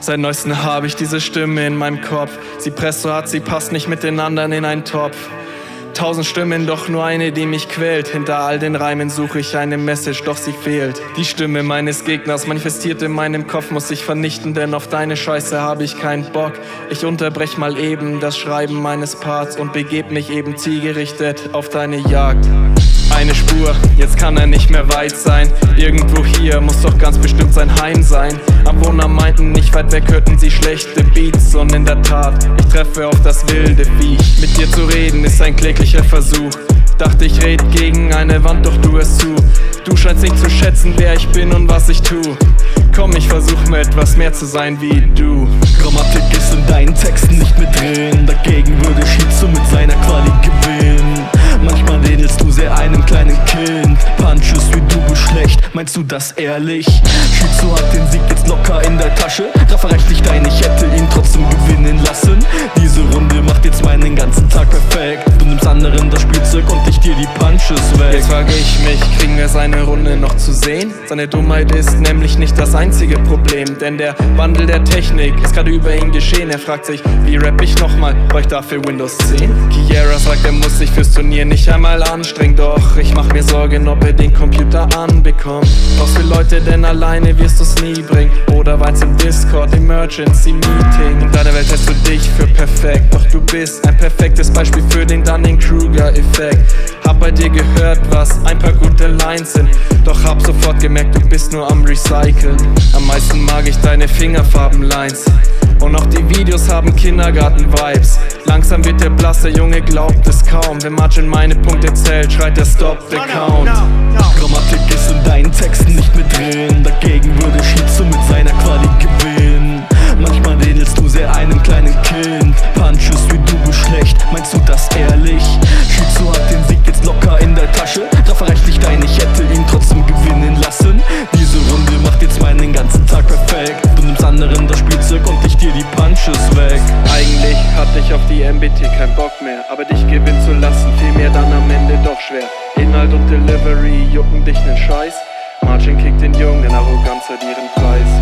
Seit neuestem habe ich diese Stimme in meinem Kopf. Sie presst so hart, sie passt nicht mit den anderen in einen Topf. 1000 Stimmen, doch nur eine, die mich quält. Hinter all den Reimen suche ich eine Message, doch sie fehlt. Die Stimme meines Gegners manifestiert in meinem Kopf, muss ich vernichten, denn auf deine Scheiße habe ich keinen Bock. Ich unterbrech mal eben das Schreiben meines Parts und begeb mich eben zielgerichtet auf deine Jagd. Eine Spur, jetzt kann er nicht mehr weit sein. Irgendwo hier muss doch ganz bestimmt sein Heim sein. Anwohner meinten, nicht weit weg hörten sie schlechte Beats. Und in der Tat, ich treffe auf das wilde Vieh. Mit dir zu reden ist ein kläglicher Versuch. Dachte ich red gegen eine Wand, doch du hörst zu. Du scheinst nicht zu schätzen, wer ich bin und was ich tu. Komm, ich versuch mir etwas mehr zu sein wie du. Grammatik ist in deinen Texten nicht mit drin. Dagegen würde Shizu mit seiner Quali gewinnen. Manchmal ähnelst du sehr einem kleinen Kind. Punches wie du bist schlecht, meinst du das ehrlich? Shizu hat den Sieg jetzt locker in der Tasche. Rafa reicht nicht ein, ich hätte ihn trotzdem gewinnen lassen. Diese Runde macht jetzt meinen ganzen Tag perfekt. Du nimmst anderen das Spielzeug und ich dir die Punches weg. Jetzt frage ich mich, kriegen wir seine Runde noch zu sehen? Seine Dummheit ist nämlich nicht das einzige Problem, denn der Wandel der Technik ist gerade über ihn geschehen. Er fragt sich, wie rapp ich nochmal, brauch ich dafür Windows 10? Kiera sagt, er muss sich fürs Turnier nicht einmal anstrengen, doch ich mach mir Sorgen, ob er den Computer anbekommt. Was für Leute denn alleine wirst du's nie bringen? Oder weinst im Discord, Emergency Meeting? In deiner Welt hältst du dich für perfekt, doch du bist ein perfektes Beispiel für den Dunning-Kruger-Effekt. Hab bei dir gehört, was ein paar gute Lines sind, doch hab sofort gemerkt, du bist nur am Recyceln. Am meisten mag ich deine Fingerfarben-Lines. Und auch die Videos haben Kindergarten-Vibes. Langsam wird der blasse Junge, glaubt es kaum. Wenn Margin meine Punkte zählt, schreit er Stop the Count. Grammatik ist in deinen Texten nicht mit drin. Dagegen würde Shizu mit seiner Quali gewinnen. Manchmal ähnelst du sehr einem kleinen Kind. Punches wie du bist schlecht, meinst du das ehrlich? Shizu hat den Sieg jetzt locker in der Tasche. Rafa reicht nicht ein, ich hätte ihn trotzdem gewinnen lassen. Diese Runde macht jetzt meinen ganzen Tag perfekt. Du nimmst anderen das Spielzeug und ich dir die Punches weg. Eigentlich hatte ich auf die MBT keinen Bock mehr, aber dich gewinnen zu lassen fiel mir dann am Ende doch schwer. Inhalt und Delivery jucken dich nen Scheiß. Margin kickt den Jungen, Arroganz hat ihren Preis.